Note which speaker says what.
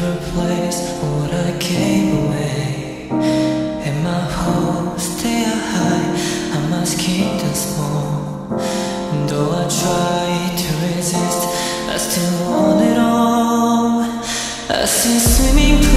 Speaker 1: your place would I came away, and my hopes stay high, I must keep them small. Though I try to resist, I still want it all. I see swimming